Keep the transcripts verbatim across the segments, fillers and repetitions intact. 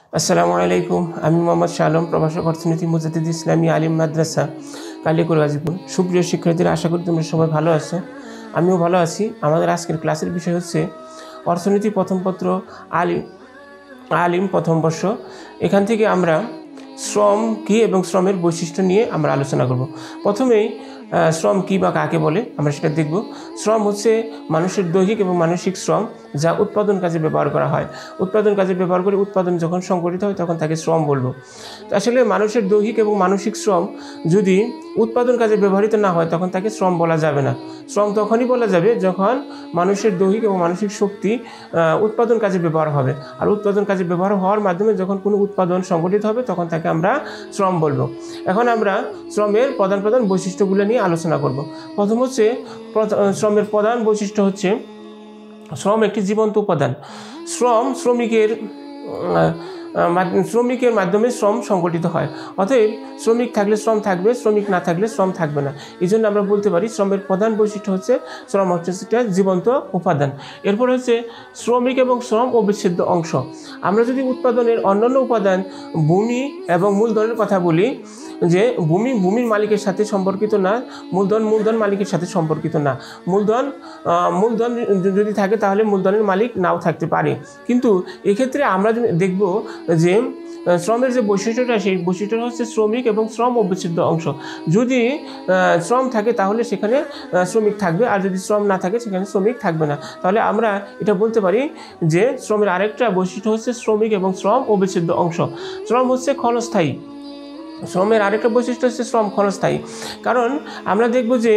আসসালামু আলাইকুম। আমি মোহাম্মদ শালম, প্রভাষক অর্থনীতি, মুজাদ্দিদ ইসলামী আলিম মাদ্রাসা, কালিয়াকৈর গাজীপুর। সুপ্রিয় শিক্ষার্থীরা, আশা করি তোমরা সবাই ভালো আছো। আমিও ভালো আছি। আমাদের আজকের ক্লাসের বিষয় হচ্ছে অর্থনীতি প্রথম পত্র, আলিম আলিম প্রথম বর্ষ। এখান থেকে আমরা শ্রম কী এবং শ্রমের বৈশিষ্ট্য নিয়ে আমরা আলোচনা করব। প্রথমেই শ্রম কী বা কাকে বলে আমরা সেটা দেখব। শ্রম হচ্ছে মানুষের দৈহিক এবং মানসিক শ্রম, যা উৎপাদন কাজে ব্যবহার করা হয়। উৎপাদন কাজে ব্যবহার করে উৎপাদন যখন সংগঠিত হয় তখন তাকে শ্রম বলবো। আসলে মানুষের দৈহিক এবং মানসিক শ্রম যদি উৎপাদন কাজে ব্যবহৃত না হয় তখন তাকে শ্রম বলা যাবে না। শ্রম তখনই বলা যাবে যখন মানুষের দৈহিক এবং মানসিক শক্তি উৎপাদন কাজে ব্যবহার হবে। আর উৎপাদন কাজে ব্যবহার হওয়ার মাধ্যমে যখন কোনো উৎপাদন সংগঠিত হবে তখন তাকে আমরা শ্রম বলবো। এখন আমরা শ্রমের প্রধান প্রধান বৈশিষ্ট্যগুলো নিয়ে আলোচনা করব। প্রথম হচ্ছে শ্রমের প্রধান বৈশিষ্ট্য হচ্ছে শ্রম একটি জীবন্ত উপাদান। শ্রম শ্রমিকের শ্রমিকের মাধ্যমে শ্রম সংগঠিত হয়। অতএব শ্রমিক থাকলে শ্রম থাকবে, শ্রমিক না থাকলে শ্রম থাকবে না। এই জন্য আমরা বলতে পারি শ্রমের প্রধান বৈশিষ্ট্য হচ্ছে শ্রম হচ্ছে সেটা জীবন্ত উপাদান। এরপর হচ্ছে শ্রমিক এবং শ্রম অবিচ্ছেদ্য অংশ। আমরা যদি উৎপাদনের অন্যান্য উপাদান ভূমি এবং মূলধনের কথা বলি, যে ভূমি ভূমির মালিকের সাথে সম্পর্কিত না, মূলধন মূলধন মালিকের সাথে সম্পর্কিত না। মূলধন মূলধন যদি থাকে তাহলে মূলধনের মালিক নাও থাকতে পারে। কিন্তু এক্ষেত্রে আমরা দেখব যে শ্রমের যে বৈশিষ্ট্যটা, সেই বৈশিষ্ট্যটা হচ্ছে শ্রমিক এবং শ্রম অবিচ্ছেদ্য অংশ। যদি শ্রম থাকে তাহলে সেখানে শ্রমিক থাকবে, আর যদি শ্রম না থাকে সেখানে শ্রমিক থাকবে না। তাহলে আমরা এটা বলতে পারি যে শ্রমের আরেকটা বৈশিষ্ট্য হচ্ছে শ্রমিক এবং শ্রম অবিচ্ছেদ্য অংশ। শ্রম হচ্ছে ক্ষণস্থায়ী। শ্রমের আরেকটা বৈশিষ্ট্য হচ্ছে শ্রম ক্ষণস্থায়ী। কারণ আমরা দেখব যে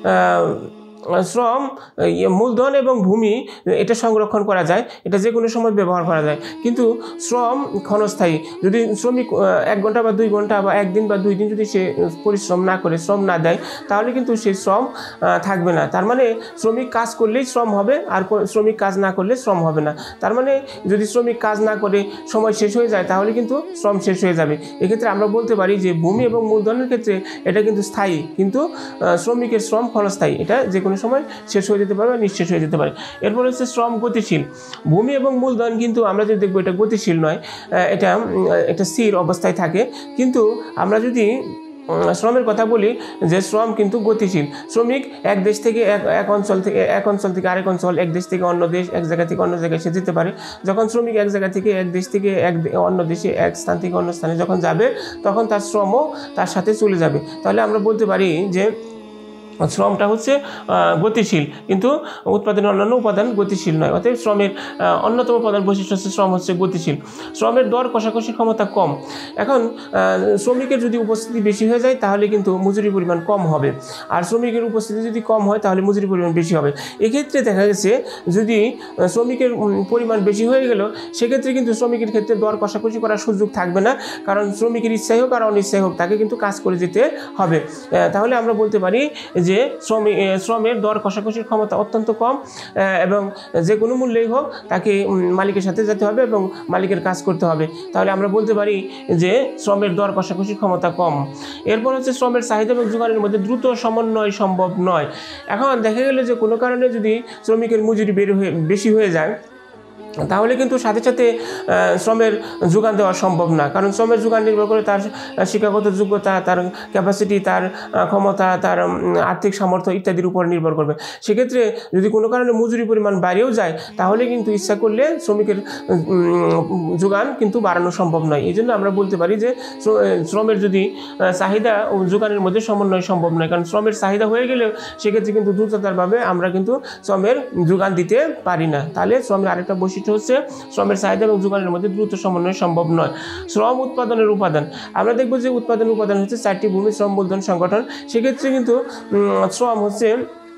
শ্রম মূলধন এবং ভূমি এটা সংরক্ষণ করা যায়, এটা যে কোনো সময় ব্যবহার করা যায়। কিন্তু শ্রম ক্ষণস্থায়ী। যদি শ্রমিক এক ঘন্টা বা দুই ঘন্টা বা একদিন বা দুই দিন যদি সে পরিশ্রম না করে, শ্রম না দেয়, তাহলে কিন্তু সেই শ্রম থাকবে না। তার মানে শ্রমিক কাজ করলেই শ্রম হবে, আর শ্রমিক কাজ না করলে শ্রম হবে না। তার মানে যদি শ্রমিক কাজ না করে সময় শেষ হয়ে যায় তাহলে কিন্তু শ্রম শেষ হয়ে যাবে। এক্ষেত্রে আমরা বলতে পারি যে ভূমি এবং মূলধনের ক্ষেত্রে এটা কিন্তু স্থায়ী, কিন্তু শ্রমিকের শ্রম ক্ষণস্থায়ী। এটা যে কোনো সময় শেষ হয়ে যেতে পারে বা নিঃশেষ হয়ে যেতে পারে। এরপর হচ্ছে শ্রম গতিশীল। ভূমি এবং মূলধন কিন্তু আমরা যদি দেখবো এটা গতিশীল নয়, এটা একটা স্থির অবস্থায় থাকে। কিন্তু আমরা যদি শ্রমের কথা বলি যে শ্রম কিন্তু গতিশীল। শ্রমিক এক দেশ থেকে এক এক অঞ্চল থেকে এক অঞ্চল থেকে আরেক অঞ্চল, এক দেশ থেকে অন্য দেশ, এক জায়গা থেকে অন্য জায়গায় সে যেতে পারে। যখন শ্রমিক এক জায়গা থেকে এক দেশ থেকে এক অন্য দেশে, এক স্থান থেকে অন্য স্থানে যখন যাবে তখন তার শ্রমও তার সাথে চলে যাবে। তাহলে আমরা বলতে পারি যে শ্রমটা হচ্ছে গতিশীল, কিন্তু উৎপাদনের অন্যান্য উপাদান গতিশীল নয়। অতএব শ্রমের অন্যতম প্রধান বৈশিষ্ট্য হচ্ছে শ্রম হচ্ছে গতিশীল। শ্রমের দর কষাকষির ক্ষমতা কম। এখন শ্রমিকের যদি উপস্থিতি বেশি হয়ে যায় তাহলে কিন্তু মজুরির পরিমাণ কম হবে, আর শ্রমিকের উপস্থিতি যদি কম হয় তাহলে মজুরির পরিমাণ বেশি হবে। এক্ষেত্রে দেখা গেছে যদি শ্রমিকের পরিমাণ বেশি হয়ে গেল সেক্ষেত্রে কিন্তু শ্রমিকের ক্ষেত্রে দর কষাকষি করার সুযোগ থাকবে না, কারণ শ্রমিকের ইচ্ছাই হোক আর অনিচ্ছাই হোক তাকে কিন্তু কাজ করে যেতে হবে। তাহলে আমরা বলতে পারি যে শ্রমিক শ্রমের দর কষাকষির ক্ষমতা অত্যন্ত কম, এবং যে কোনো মূল্যেই হোক তাকে মালিকের সাথে যেতে হবে এবং মালিকের কাজ করতে হবে। তাহলে আমরা বলতে পারি যে শ্রমের দর কষাকষির ক্ষমতা কম। এরপর হচ্ছে শ্রমের চাহিদা এবং যোগানের মধ্যে দ্রুত সমন্বয় সম্ভব নয়। এখন দেখা গেল যে কোনো কারণে যদি শ্রমিকের মজুরি বের হয়ে বেশি হয়ে যায় তাহলে কিন্তু সাথে সাথে শ্রমের যোগান দেওয়া সম্ভব না, কারণ শ্রমের যোগান নির্ভর করে তার শিক্ষাগত যোগ্যতা, তার ক্যাপাসিটি, তার ক্ষমতা, তার আর্থিক সামর্থ্য ইত্যাদির উপর নির্ভর করবে। সেক্ষেত্রে যদি কোনো কারণে মজুরি পরিমাণ বাড়িয়েও যায় তাহলে কিন্তু ইচ্ছা করলে শ্রমিকের যোগান কিন্তু বাড়ানো সম্ভব নয়। এই জন্য আমরা বলতে পারি যে শ্রমের যদি চাহিদা ও যোগানের মধ্যে সমন্বয় সম্ভব নয়, কারণ শ্রমের চাহিদা হয়ে গেলেও সেক্ষেত্রে কিন্তু দ্রুততারভাবে আমরা কিন্তু শ্রমের যোগান দিতে পারি না। তাহলে শ্রমের আরেকটা বৈশিষ্ট্য হচ্ছে শ্রমের চাহিদা এবং যোগানের মধ্যে দ্রুত সমন্বয় সম্ভব নয়। শ্রম উৎপাদনের উপাদান। আমরা দেখব যে উৎপাদনের উপাদান হচ্ছে চারটি: ভূমি, শ্রম, মূলধন, সংগঠন। সেক্ষেত্রে কিন্তু শ্রম হচ্ছে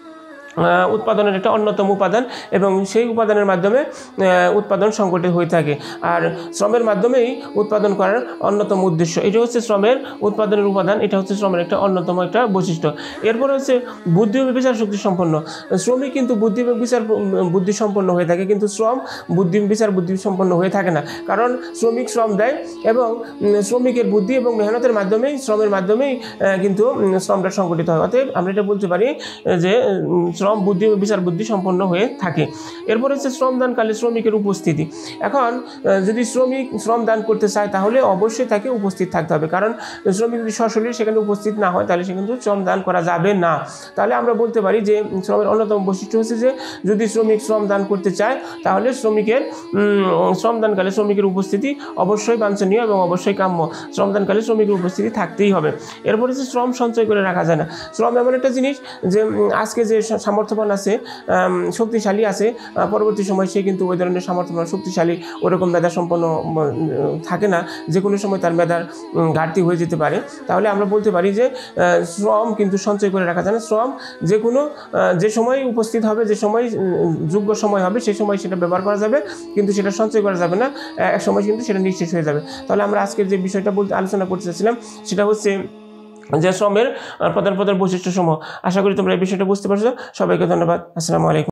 উৎপাদনের একটা অন্যতম উপাদান, এবং সেই উপাদানের মাধ্যমে উৎপাদন সংগঠিত হয়ে থাকে। আর শ্রমের মাধ্যমেই উৎপাদন করার অন্যতম উদ্দেশ্য। এটা হচ্ছে শ্রমের উৎপাদনের উপাদান, এটা হচ্ছে শ্রমের একটা অন্যতম একটা বৈশিষ্ট্য। এরপর হচ্ছে বুদ্ধি এবং বিচার শক্তি সম্পন্ন। শ্রমিক কিন্তু বুদ্ধি এবং বিচার বুদ্ধি সম্পন্ন হয়ে থাকে, কিন্তু শ্রম বুদ্ধি বিচার বুদ্ধি সম্পন্ন হয়ে থাকে না, কারণ শ্রমিক শ্রম দেয় এবং শ্রমিকের বুদ্ধি এবং মেহনতের মাধ্যমেই শ্রমের মাধ্যমেই কিন্তু শ্রমটা সংগঠিত হয়। অতএব আমরা এটা বলতে পারি যে শ্রম বুদ্ধি ও বিচার বুদ্ধি সম্পন্ন হয়ে থাকে। এরপর হচ্ছে শ্রমদানকালে শ্রমিকের উপস্থিতি। এখন যদি শ্রমিক শ্রম দান করতে চায় তাহলে অবশ্যই তাকে উপস্থিত থাকতে হবে, কারণ শ্রমিক যদি সশরীরে সেখানে উপস্থিত না হয় তাহলে সে কিন্তু শ্রম দান করা যাবে না। তাহলে আমরা বলতে পারি যে শ্রমের অন্যতম বৈশিষ্ট্য হচ্ছে যে যদি শ্রমিক শ্রম দান করতে চায় তাহলে শ্রমিকের শ্রমদানকালে শ্রমিকের উপস্থিতি অবশ্যই বাঞ্ছনীয় এবং অবশ্যই কাম্য। শ্রমদানকালে শ্রমিকের উপস্থিতি থাকতেই হবে। এরপর হচ্ছে শ্রম সঞ্চয় করে রাখা যায় না। শ্রম এমন একটা জিনিস যে আজকে যে সামর্থ্যবান আছে, শক্তিশালী আছে, পরবর্তী সময় সে কিন্তু ওই ধরনের সামর্থ্যবান শক্তিশালী ওরকম মেধা সম্পন্ন থাকে না, যে কোনো সময় তার মেধার ঘাটতি হয়ে যেতে পারে। তাহলে আমরা বলতে পারি যে শ্রম কিন্তু সঞ্চয় করে রাখা যায় না। শ্রম যে কোনো যে সময় উপস্থিত হবে, যে সময় যোগ্য সময় হবে সেই সময় সেটা ব্যবহার করা যাবে, কিন্তু সেটা সঞ্চয় করা যাবে না, এক সময় কিন্তু সেটা নিঃশেষ হয়ে যাবে। তাহলে আমরা আজকের যে বিষয়টা বলতে আলোচনা করতে চাচ্ছিলাম সেটা হচ্ছে যে শ্রমের প্রধান প্রধান বৈশিষ্ট্য সমূহ। আশা করি তোমরা এই বিষয়টা বুঝতে পারছো। সবাইকে ধন্যবাদ। আসসালামু আলাইকুম।